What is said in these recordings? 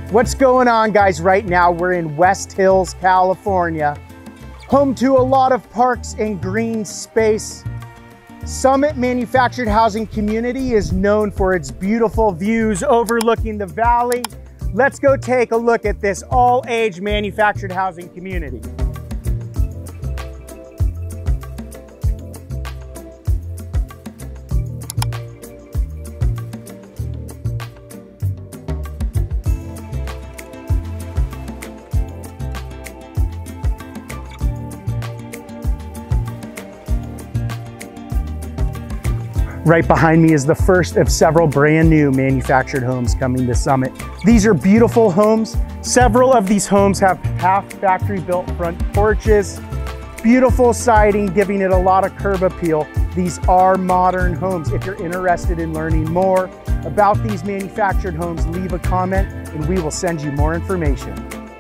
What's going on, guys? Right now we're in West Hills, California, home to a lot of parks and green space. Summit Manufactured Housing Community is known for its beautiful views overlooking the valley. Let's go take a look at this all-age manufactured housing community. Right behind me is the first of several brand new manufactured homes coming to Summit. These are beautiful homes. Several of these homes have half factory built front porches, beautiful siding, giving it a lot of curb appeal. These are modern homes. If you're interested in learning more about these manufactured homes, leave a comment and we will send you more information.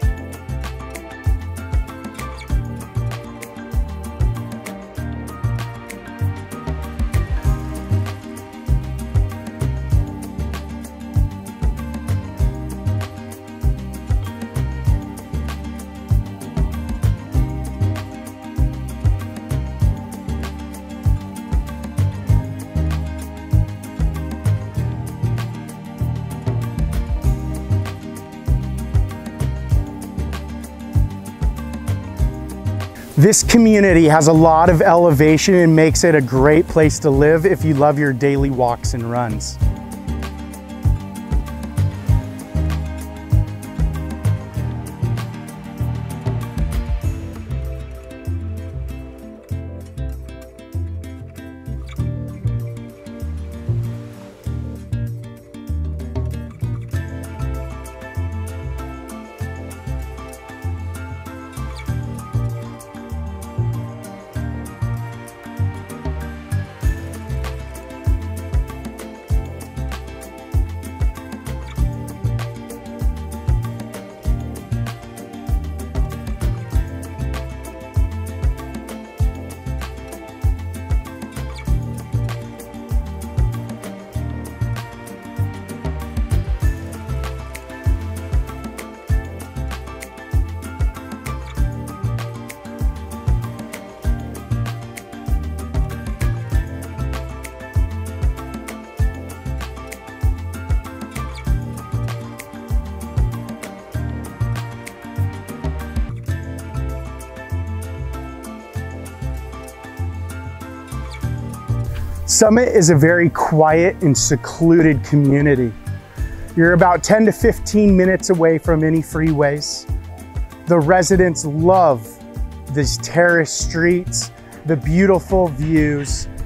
This community has a lot of elevation and makes it a great place to live if you love your daily walks and runs. Summit is a very quiet and secluded community. You're about 10 to 15 minutes away from any freeways. The residents love these terrace streets, the beautiful views.